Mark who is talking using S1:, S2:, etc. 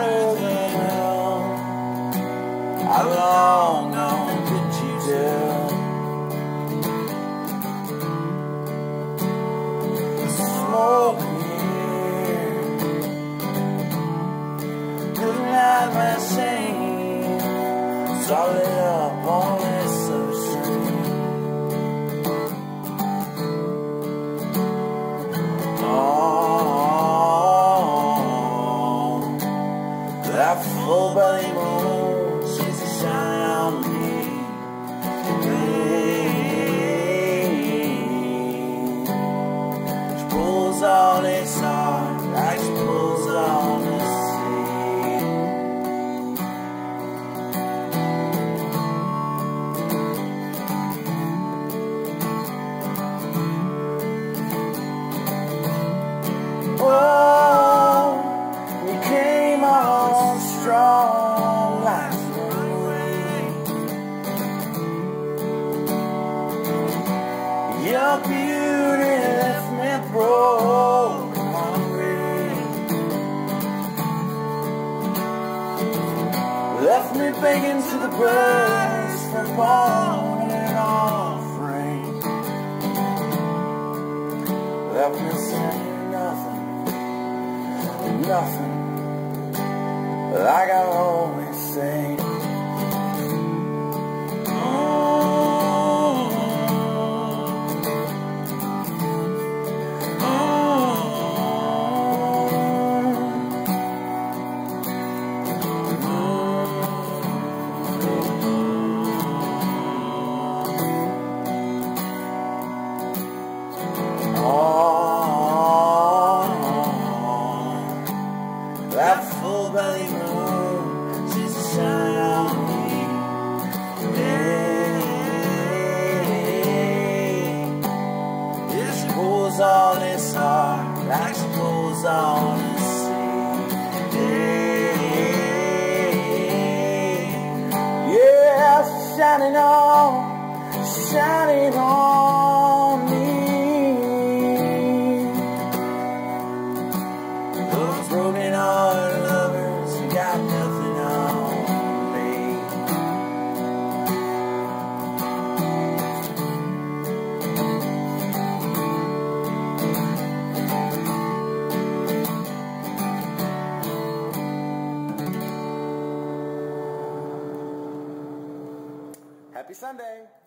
S1: hotter than hell. How long could you tell? The smoke here couldn't hide my shame. Solid up on this ocean. That full belly moon, she's a shine on me. She pulls all this heart like she pulls all the sea. Whoa, you came on strong like runaway. Your beauty left me broke, hungry. Left me begging to the birds for bone and offering. Left me saying nothing, nothing. Like I always say. That full belly moon, she's a shine on me. Yeah, she pulls all this heart like she pulls all the sea. Yeah, she's shining on me. Those broken hearted lovers who got nothing on me. Happy Sunday.